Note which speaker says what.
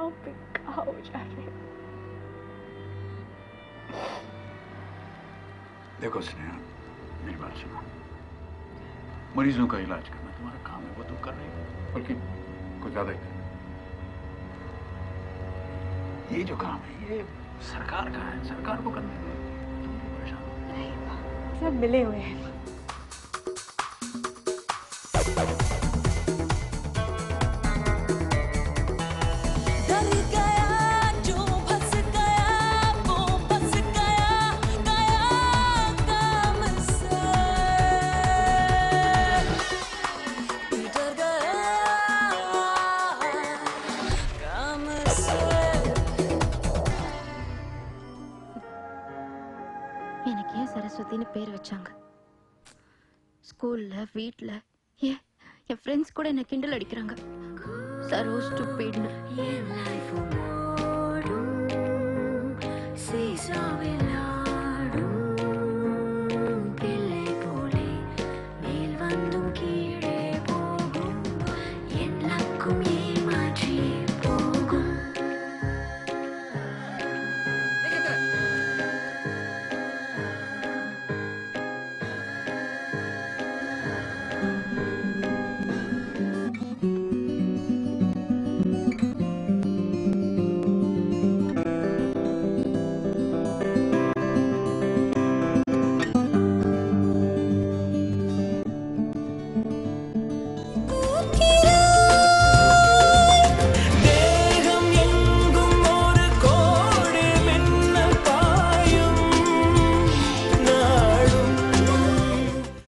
Speaker 1: कहाँ पे कहाँ हो जा रहे हैं।
Speaker 2: देखो स्नेहा, मेरी बात सुनो। मरीजों का इलाज करना तुम्हारा काम है, वो तुम कर रही हो, बल्कि कुछ ज्यादा ही कर रही हो। ये जो काम है ये सरकार का है, सरकार को करने दो, तुम भी परेशान हो।
Speaker 1: नहीं, सब मिले हुए हैं।
Speaker 3: எனக்கு ஏன் சரஸ்வதின்னு பேர் வச்சாங்க? ஸ்கூல்ல, வீட்ல, என் ஃப்ரெண்ட்ஸ் கூட என்ன கிண்டல் அடிக்கிறாங்க. சரோ ஸ்டூபிட்னு.